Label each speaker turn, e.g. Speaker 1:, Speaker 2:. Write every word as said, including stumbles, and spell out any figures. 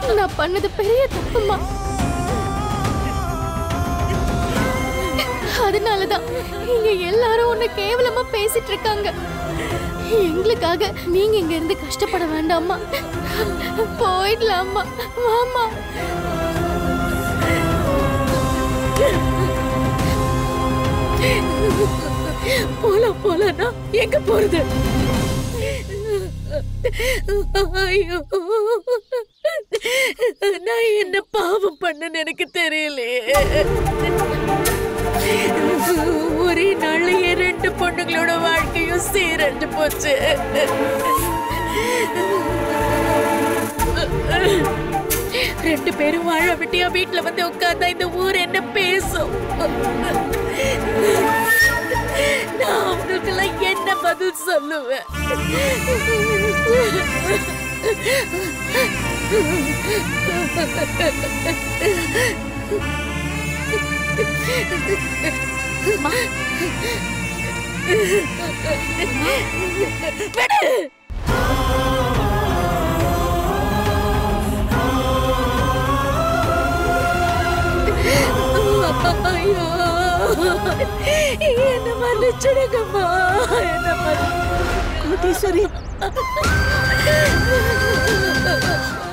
Speaker 1: நான் பண்ணது பெரிய தப்புமா. அதனாலதான் இங்க எல்லாரும் உன்னை கேவலமா பேசிட்டு இருக்காங்க. எங்களுக்காக நீங்க இங்க இருந்து கஷ்டப்பட வேண்டாமா, போயிடலாமா. வாமா.
Speaker 2: போலாம் போலன்னா எங்க போறது? ஐயோ, நான் என்ன பாவம் பண்ணன்னு எனக்கு தெரியலையே. ஒரே நாள்லயே ரெண்டு பொண்ணுங்களோட வாழ்க்கையும் சீரழிஞ்சு போச்சு. ரெண்டு பேரும் வாழ விட்டியா வீட்டுல வந்து உட்கார்ந்தா இந்த ஊர் என்ன பேசும்? நான் அவங்களுக்கெல்லாம் என்ன பதில் சொல்லுவேன்? ஐயோ, என்ன மன்னிச்சிடுங்கம்மா, என்ன மன்னிச்சிடுங்க.